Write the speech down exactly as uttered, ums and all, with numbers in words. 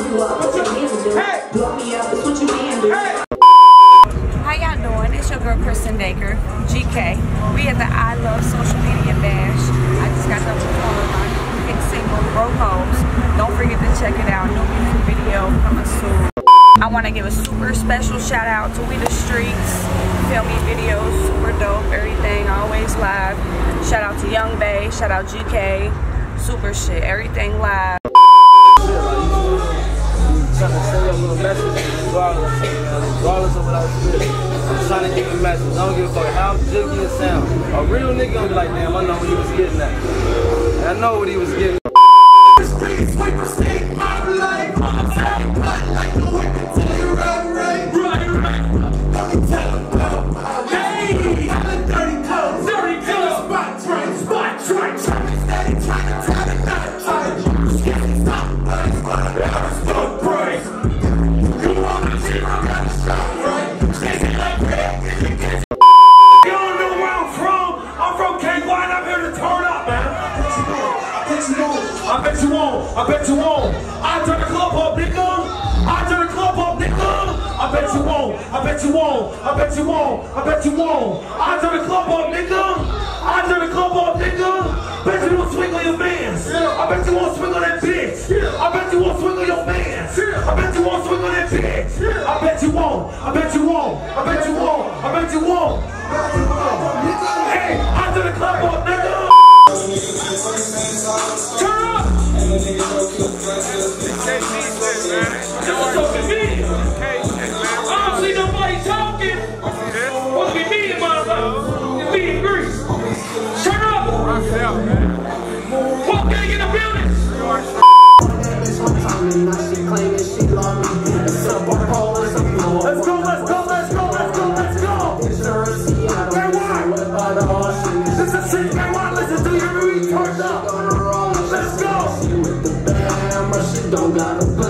you up, what your hands do. Blow me up, it's what you can do. How y'all doing? It's your girl Kristen Daker, G K. We at the I Love Social Media Bash. I just got done performing my hit single, Broke Hoes. Don't forget to check it out. New music video coming soon. I want to give a super special shout out to We The Streets. Filming videos, super dope, everything, always live. Shout out to Young Bay, shout out G K. Super shit, everything live. Trying to send you a little message regardless, regardless of what I was doing. I'm trying to give you a message. I don't give a fuck how jiggy it sound. A real nigga gonna be like, damn, I know what he was getting at. And I know what he was getting. I bet you won't. I bet you won't. I turn the club up, nigga. I turn the club up, nigga. I bet you won't. I bet you won't. I bet you won't. I bet you won't. I turn the club up, nigga. I turn the club up, nigga. Bet you won't swing on your mans. I bet you won't swing on that bitch. I bet you won't swing on your mans. I bet you won't swing on that bitch. I bet you won't. I bet you won't. I bet you won't. I bet you won't. Hey, I turn the club up, nigga. Turn up! I don't see nobody talking. What's be me and motherfucker? It's me and Greece. Turn up! What gang in the building? Let's go, let's go, let's go, let's go, let's go! Hey, why? This is shit, hey, why? Listen to your movie, turn up! Let's go! Don't gotta